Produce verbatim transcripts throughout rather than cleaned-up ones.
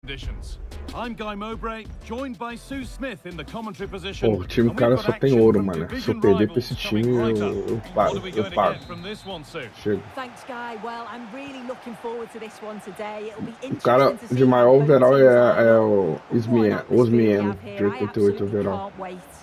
conditions. I'm Guy Mowbray, joined by Sue Smith in the commentary position. Pô, o time cara só tem ouro, mano. Se eu perder pra esse time, eu, eu paro, eu paro. Chega. O cara de maior overall é, é o Osmieno, Osmieno, de oitenta e oito overall.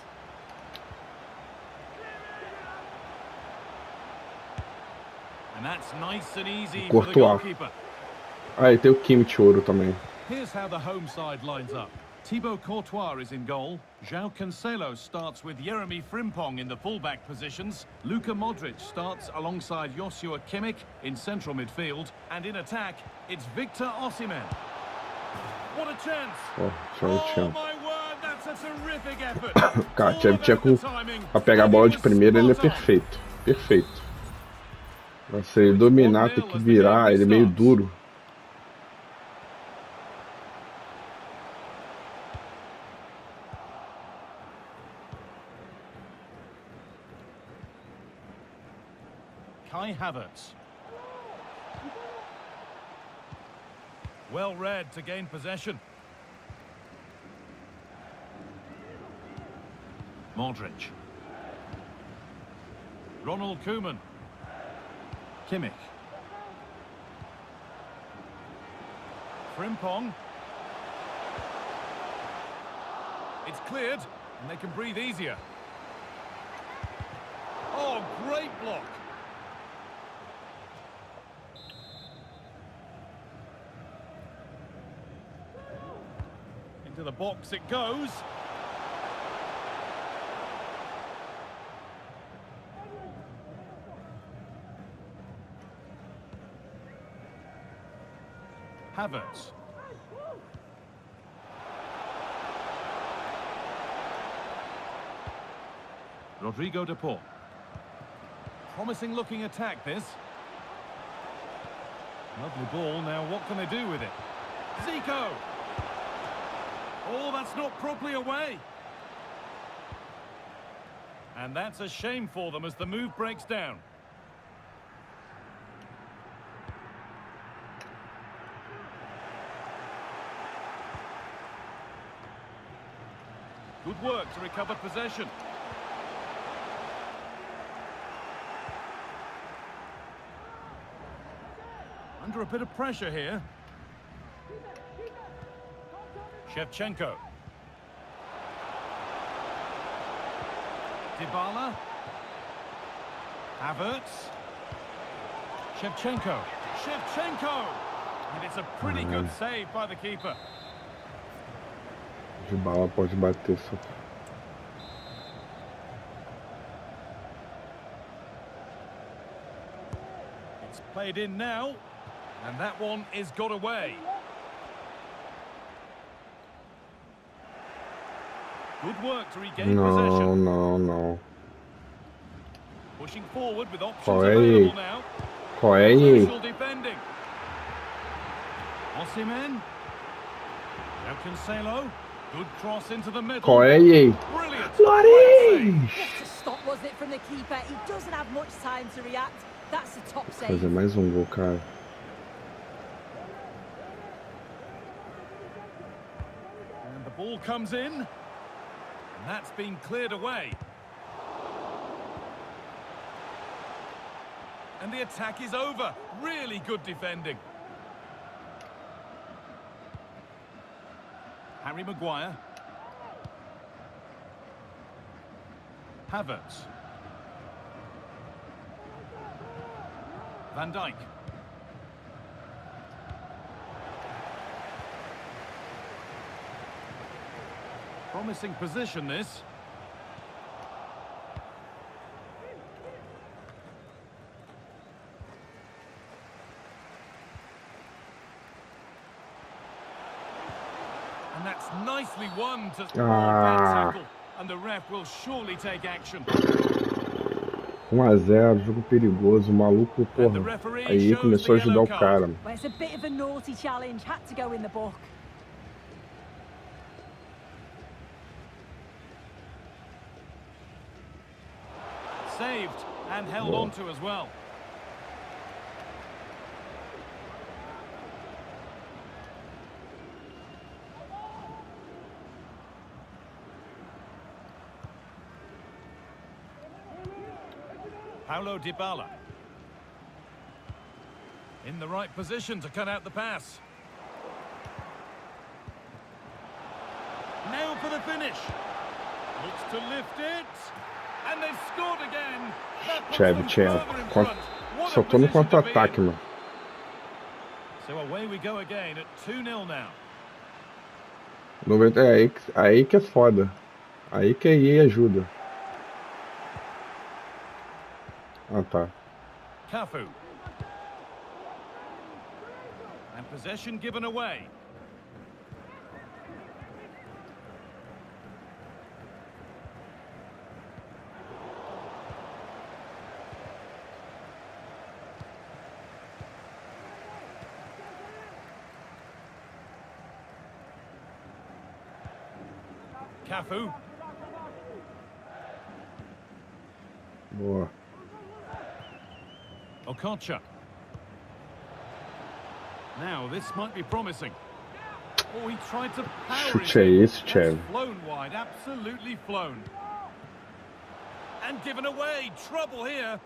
O Courtois. Ah, e tem o Kimmich ouro também. Here's how the home side lines up. Thibaut Courtois is in goal. João Cancelo starts with Jeremy Frimpong in the fullback positions. Luka Modric starts alongside Joshua Kimmich in central midfield. And in attack, it's Victor Osimhen. What a chance! Oh, sorry, oh my word, that's a terrific effort. Cara, Shevchenko, pra pegar a bola de primeira, ele é perfeito. Perfeito. Se ele dominar, tem que virar, ele é meio duro. Kai Havertz. Well read to gain possession. Modric. Ronald Koeman. Kimmich. Frimpong. It's cleared, and they can breathe easier. Oh, great block. To the box it goes. Havertz. Rodrigo de Paul. Promising looking attack this. Lovely ball, now what can they do with it? Zico! Oh, that's not properly away. And that's a shame for them as the move breaks down. Good work to recover possession. Under a bit of pressure here. Shevchenko. Dybala. Havertz. Shevchenko. Shevchenko! And it's a pretty Uhum. good save by the keeper. Dybala pode bater só. It's played in now, and that one is got away. Good work to regain No, possession. no, no. Pushing forward with options Qual é available aí? now. Qual é aí? Crucial defending. Osimhen. Now Cancelo. Good cross into the middle. Qual é aí? Brilliant. Flores! What a stop, wasn't it, from the keeper? He doesn't have much time to react. That's a top save. Fazer mais um gol, cara. And the ball comes in. And that's been cleared away. And the attack is over. Really good defending. Harry Maguire. Havertz. Van Dijk. Promising position, this. And that's nicely won to Ah. that tackle. And the ref will surely take action. um a zero, jogo perigoso, o maluco, porra. Aí começou a ajudar o cara. Well, it's a bit of a naughty challenge, had to go in the book. Saved and held Boa. on to as well. Paulo Dybala. In the right position to cut out the pass. Now for the finish. Looks to lift it. And they've scored again. Chevy, Chevy. Só tô no contra-ataque, mano. So away we go again at two nil now. noventa, é aí, aí que é foda. Aí que aí ajuda. Ah, tá. Cafu. And possession given away. Cafu. Boa. Okocha. Now this might be promising. Oh, he tried to power it. Chute é esse, Chevy? Flown wide, absolutely flown. And given away, trouble here.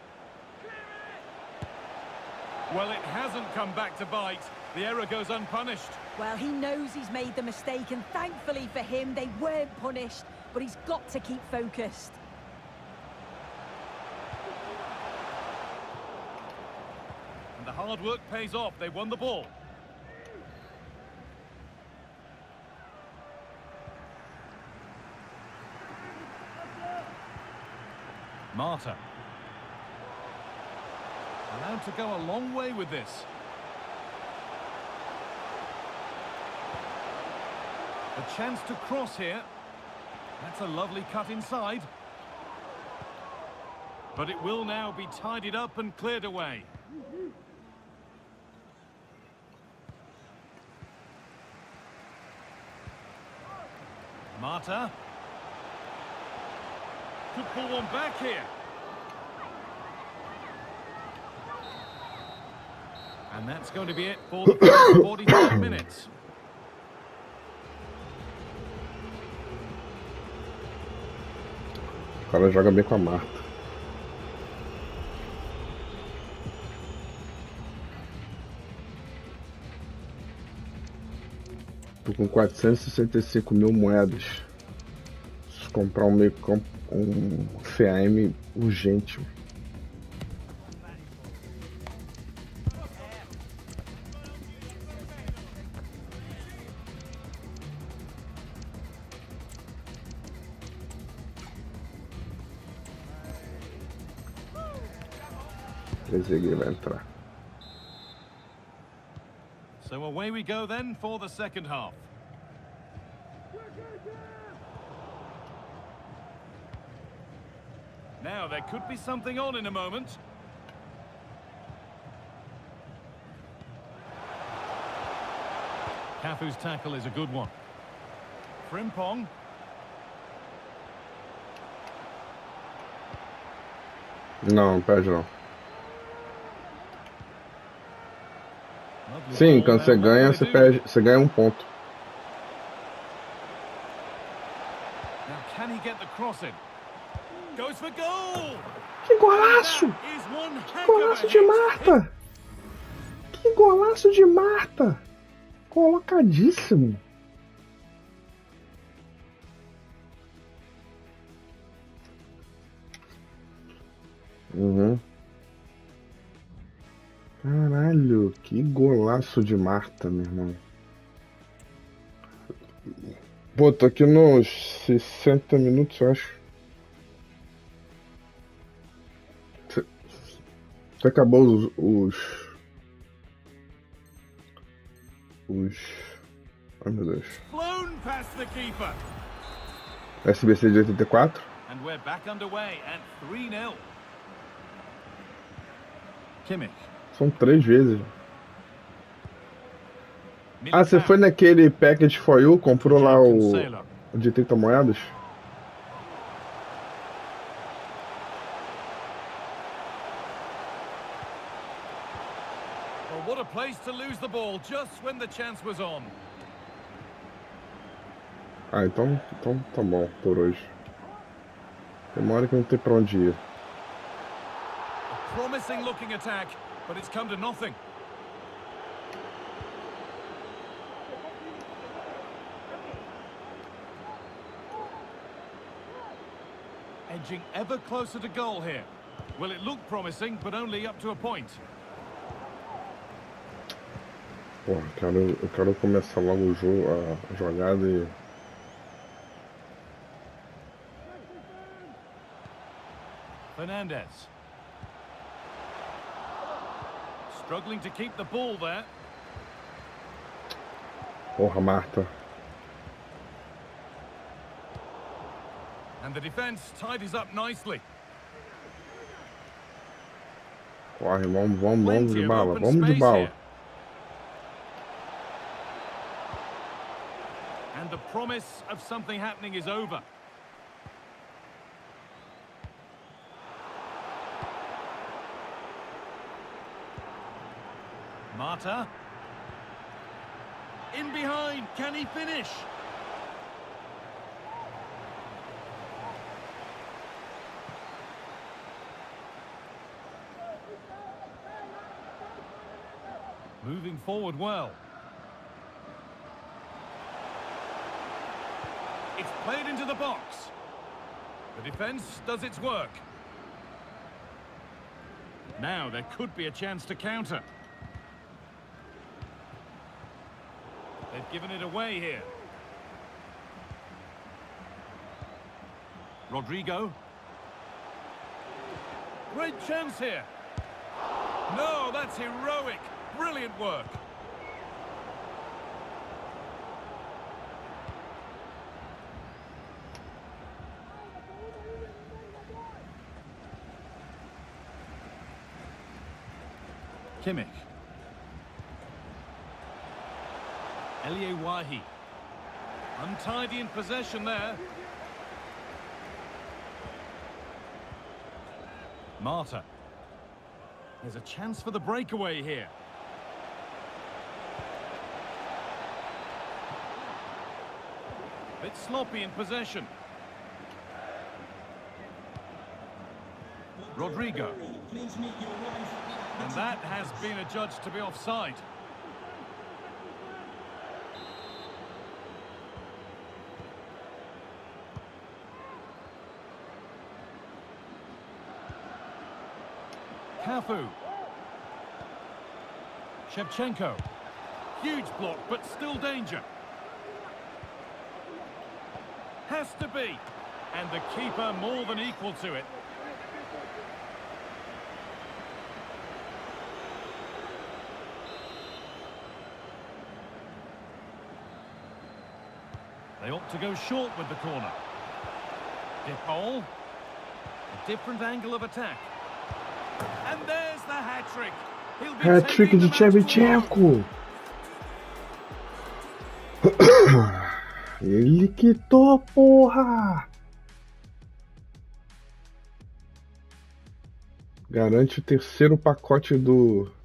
Well, it hasn't come back to bite. The error goes unpunished. Well, he knows he's made the mistake, and thankfully for him, they weren't punished. But he's got to keep focused. And the hard work pays off. They won the ball. Marta. Allowed to go a long way with this. A chance to cross here. That's a lovely cut inside. But it will now be tidied up and cleared away. Marta. Could pull one back here. And that's going to be it for the first forty-five minutes. O cara joga bem com a Marta. Tô com quatrocentos e sessenta e cinco mil moedas. Preciso comprar um meio campo, um C A M urgente. Trezeguet vai entrar. So away we go then for the second half. Now there could be something on in a moment. Cafu's tackle is a good one. Frimpong. Não, perde não. Sim, quando você ganha, você perde, você ganha um ponto. Now can he get the cross in? Goes for goal! Que golaço! Que golaço de Marta! Que golaço de Marta! Colocadíssimo! Uhum. Caralho, que golaço de Marta, meu irmão. Pô, tô aqui nos sessenta minutos, eu acho. Você acabou os, os... Os... Ai, meu Deus. S B C de oitenta e quatro. And we're back underway at three nil. Kimmich. São três vezes. Ah, você foi naquele package for you, comprou lá o, o de trinta moedas? Well, what a place to lose the ball just when the chance was on. Ah, então, então tá bom por hoje. Tem uma hora que não tem pra onde ir. Promising looking attack, but it's come to nothing. Edging ever closer to goal here. Well, it looked promising, but only up to a point. Pô, eu quero, eu quero começar logo o jogo, a jogada e... Fernandez. Struggling to keep the ball there. Porra, Marta. And the defense tidies up nicely. Corre, vamos, vamos, vamos Plenty de of bala, open vamos de space bala. here. And the promise of something happening is over. Marta. In behind, can he finish? Moving forward well. It's played into the box. The defense does its work. Now there could be a chance to counter. They've given it away here. Rodrigo. Great chance here. No, that's heroic. Brilliant work. Kimmich. Eliewahi. Untidy in possession there. Marta. There's a chance for the breakaway here. Bit sloppy in possession. Rodrigo. And that has been adjudged to be offside. Cafu. Shevchenko. Huge block, but still danger. Has to be. And the keeper more than equal to it. They opt to go short with the corner. Dipol. A different angle of attack. And there's the hat-trick. Hat-trick de Shevchenko. Ele quitou, porra! Garante o terceiro pacote do